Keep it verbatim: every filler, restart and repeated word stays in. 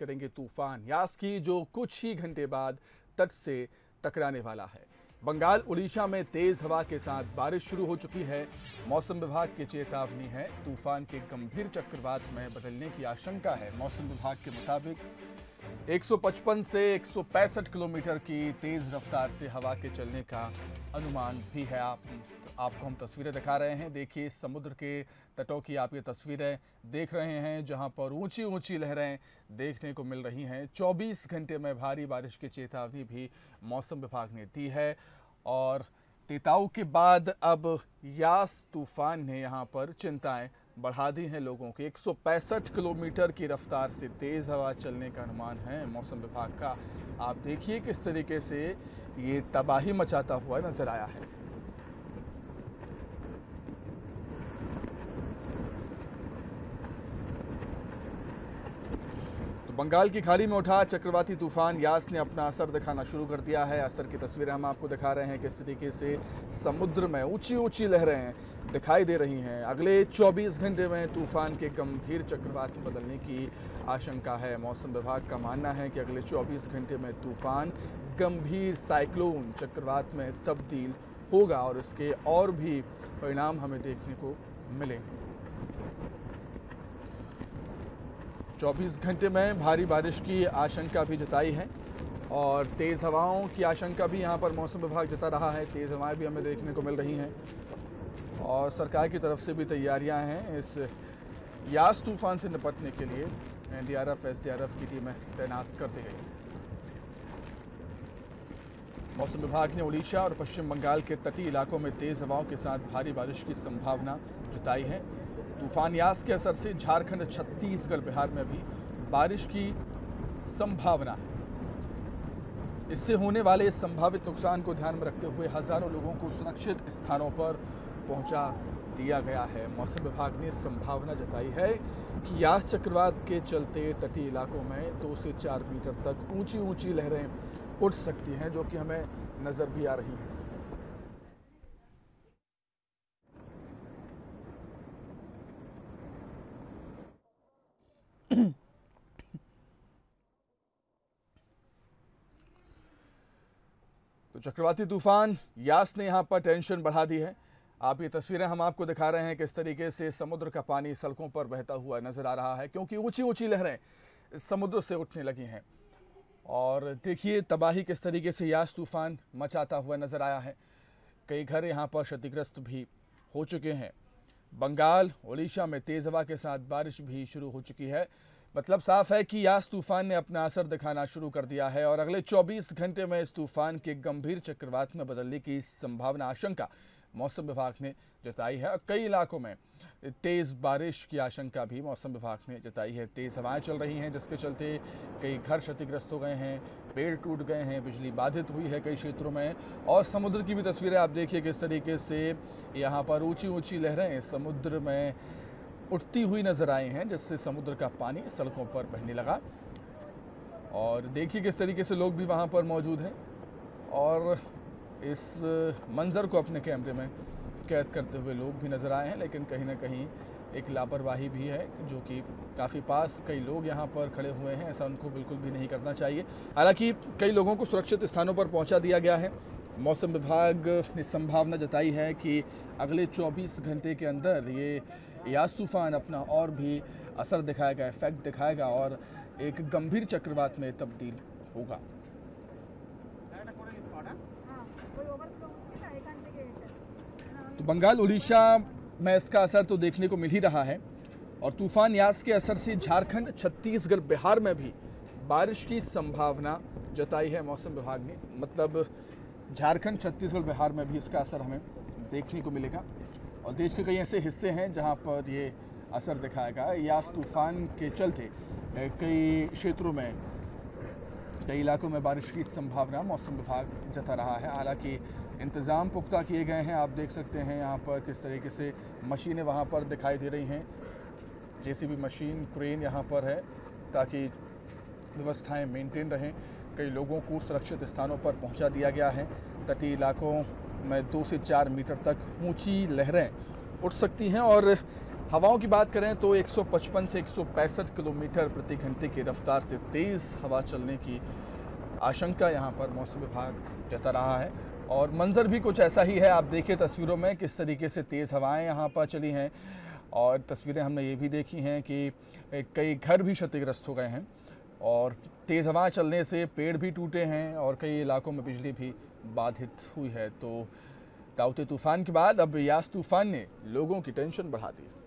करेंगे तूफान यास की, जो कुछ ही घंटे बाद तट से टकराने वाला है। बंगाल उड़ीसा में तेज हवा के साथ बारिश शुरू हो चुकी है। मौसम विभाग की चेतावनी है, तूफान के गंभीर चक्रवात में बदलने की आशंका है। मौसम विभाग के मुताबिक एक सौ पचपन से एक सौ पैंसठ किलोमीटर की तेज रफ्तार से हवा के चलने का अनुमान भी है। आप आपको हम तस्वीरें दिखा रहे हैं। देखिए, समुद्र के तटों की आप ये तस्वीरें देख रहे हैं, जहां पर ऊंची ऊंची लहरें देखने को मिल रही हैं। चौबीस घंटे में भारी बारिश की चेतावनी भी मौसम विभाग ने दी है। और तेताऊ के बाद अब यास तूफान ने यहां पर चिंताएं बढ़ा दी हैं लोगों की। एक सौ पैंसठ किलोमीटर की रफ्तार से तेज हवा चलने का अनुमान है मौसम विभाग का। आप देखिए किस तरीके से ये तबाही मचाता हुआ नजर आया है। तो बंगाल की खाड़ी में उठा चक्रवाती तूफान यास ने अपना असर दिखाना शुरू कर दिया है। असर की तस्वीरें हम आपको दिखा रहे हैं किस तरीके से समुद्र में ऊंची ऊंची लहरें दिखाई दे रही हैं। अगले चौबीस घंटे में तूफान के गंभीर चक्रवात में बदलने की आशंका है। मौसम विभाग का मानना है कि अगले चौबीस घंटे में तूफान गंभीर साइक्लोन चक्रवात में तब्दील होगा और इसके और भी परिणाम हमें देखने को मिलेंगे। चौबीस घंटे में भारी बारिश की आशंका भी जताई है और तेज़ हवाओं की आशंका भी यहाँ पर मौसम विभाग जता रहा है। तेज़ हवाएं भी हमें देखने को मिल रही हैं और सरकार की तरफ से भी तैयारियां हैं इस यास तूफान से निपटने के लिए। N D R F, S D R F की टीमें तैनात कर दी गई। मौसम विभाग ने उड़ीसा और पश्चिम बंगाल के तटीय इलाकों में तेज़ हवाओं के साथ भारी बारिश की संभावना जताई है। तूफान यास के असर से झारखंड, छत्तीसगढ़, बिहार में भी बारिश की संभावना है। इससे होने वाले संभावित नुकसान को ध्यान में रखते हुए हजारों लोगों को सुरक्षित स्थानों पर पहुंचा दिया गया है। मौसम विभाग ने संभावना जताई है कि यास चक्रवात के चलते तटीय इलाकों में दो से चार मीटर तक ऊंची ऊंची लहरें उठ सकती हैं, जो कि हमें नजर भी आ रही हैं। तो चक्रवाती तूफान यास ने यहां पर टेंशन बढ़ा दी है। आप ये तस्वीरें हम आपको दिखा रहे हैं किस तरीके से समुद्र का पानी सड़कों पर बहता हुआ नजर आ रहा है, क्योंकि ऊंची ऊंची लहरें समुद्र से उठने लगी हैं। और देखिए तबाही किस तरीके से यास तूफान मचाता हुआ नजर आया है। कई घर यहां पर क्षतिग्रस्त भी हो चुके हैं। बंगाल, उड़ीसा में तेज हवा के साथ बारिश भी शुरू हो चुकी है। मतलब साफ है कि यास तूफान ने अपना असर दिखाना शुरू कर दिया है और अगले चौबीस घंटे में इस तूफान के गंभीर चक्रवात में बदलने की संभावना, आशंका मौसम विभाग ने जताई है। और कई इलाकों में तेज़ बारिश की आशंका भी मौसम विभाग ने जताई है। तेज़ हवाएं चल रही हैं, जिसके चलते कई घर क्षतिग्रस्त हो गए हैं, पेड़ टूट गए हैं, बिजली बाधित हुई है कई क्षेत्रों में। और समुद्र की भी तस्वीरें आप देखिए किस तरीके से यहाँ पर ऊंची ऊंची लहरें समुद्र में उठती हुई नजर आई हैं, जिससे समुद्र का पानी सड़कों पर बहने लगा। और देखिए किस तरीके से लोग भी वहाँ पर मौजूद हैं और इस मंजर को अपने कैमरे में कैद करते हुए लोग भी नज़र आए हैं। लेकिन कहीं ना कहीं एक लापरवाही भी है, जो कि काफ़ी पास कई लोग यहाँ पर खड़े हुए हैं। ऐसा उनको बिल्कुल भी नहीं करना चाहिए। हालांकि कई लोगों को सुरक्षित स्थानों पर पहुँचा दिया गया है। मौसम विभाग ने संभावना जताई है कि अगले चौबीस घंटे के अंदर ये यास तूफान अपना और भी असर दिखाएगा, इफेक्ट दिखाएगा और एक गंभीर चक्रवात में तब्दील होगा। तो बंगाल, उड़ीसा में इसका असर तो देखने को मिल ही रहा है और तूफान यास के असर से झारखंड, छत्तीसगढ़, बिहार में भी बारिश की संभावना जताई है मौसम विभाग ने। मतलब झारखंड, छत्तीसगढ़, बिहार में भी इसका असर हमें देखने को मिलेगा। और देश के कई ऐसे हिस्से हैं जहां पर ये असर दिखाएगा। यास तूफान के चलते कई क्षेत्रों में, कई इलाकों में बारिश की संभावना मौसम विभाग जता रहा है। हालांकि इंतज़ाम पुख्ता किए गए हैं। आप देख सकते हैं यहाँ पर किस तरीके से मशीनें वहाँ पर दिखाई दे रही हैं। जेसीबी मशीन, क्रेन यहाँ पर है ताकि व्यवस्थाएं मेंटेन रहें। कई लोगों को सुरक्षित स्थानों पर पहुँचा दिया गया है। तटीय इलाकों में दो से चार मीटर तक ऊंची लहरें उठ सकती हैं और हवाओं की बात करें तो एक सौ पचपन से एक सौ पैंसठ किलोमीटर प्रति घंटे की रफ्तार से तेज़ हवा चलने की आशंका यहाँ पर मौसम विभाग जता रहा है। और मंजर भी कुछ ऐसा ही है, आप देखिए तस्वीरों में किस तरीके से तेज़ हवाएं यहाँ पर चली हैं। और तस्वीरें हमने ये भी देखी हैं कि कई घर भी क्षतिग्रस्त हो गए हैं और तेज़ हवा चलने से पेड़ भी टूटे हैं और कई इलाकों में बिजली भी बाधित हुई है। तो ताउते तूफान के बाद अब यास तूफान ने लोगों की टेंशन बढ़ा दी।